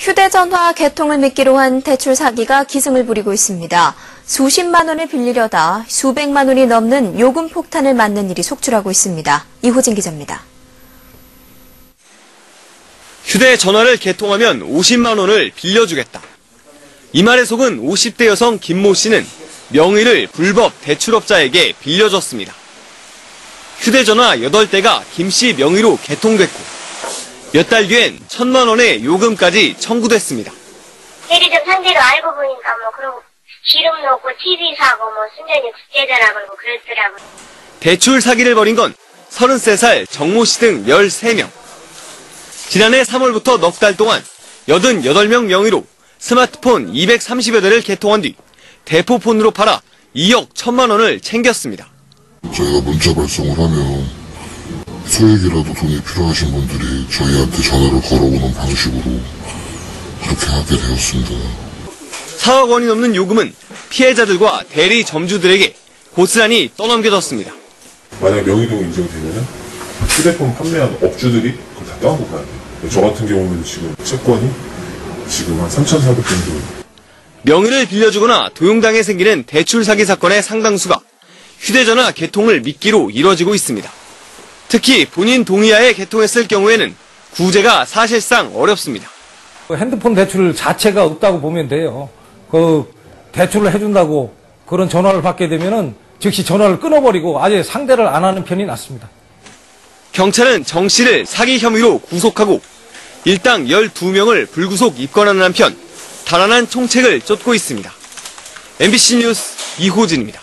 휴대전화 개통을 미끼로 한 대출 사기가 기승을 부리고 있습니다. 수십만 원을 빌리려다 수백만 원이 넘는 요금 폭탄을 맞는 일이 속출하고 있습니다. 이호진 기자입니다. 휴대전화를 개통하면 50만 원을 빌려주겠다. 이 말에 속은 50대 여성 김모 씨는 명의를 불법 대출업자에게 빌려줬습니다. 휴대전화 8대가 김 씨 명의로 개통됐고 몇 달 뒤엔 1,000만 원의 요금까지 청구됐습니다. 대리점 상대로 알고 보니까 그러고 기름 넣고 TV 사고 순전히 국제전화 걸고 그랬더라고요. 대출 사기를 벌인 건 33살 정모 씨 등 13명. 지난해 3월부터 넉 달 동안 88명 명의로 스마트폰 230여 대를 개통한 뒤 대포폰으로 팔아 2억 1천만 원을 챙겼습니다. 저희가 문자 발송을 하면 소액이라도 돈이 필요하신 분들이 저희한테 전화를 걸어오는 방식으로 그렇게 하게 되었습니다. 4억 원이 넘는 요금은 피해자들과 대리 점주들에게 고스란히 떠넘겨졌습니다. 만약 명의도 인정되면 휴대폰 판매한 업주들이 그걸 다 떠안고 가야 돼요. 저 같은 경우는 지금 채권이 지금 한 3,400 정도. 명의를 빌려주거나 도용당해 생기는 대출 사기 사건의 상당수가 휴대전화 개통을 미끼로 이뤄지고 있습니다. 특히 본인 동의하에 개통했을 경우에는 구제가 사실상 어렵습니다. 핸드폰 대출 자체가 없다고 보면 돼요. 대출을 해준다고 그런 전화를 받게 되면은 즉시 전화를 끊어버리고 아예 상대를 안 하는 편이 낫습니다. 경찰은 정 씨를 사기 혐의로 구속하고 일당 12명을 불구속 입건하는 한편 달아난 총책을 쫓고 있습니다. MBC 뉴스 이호진입니다.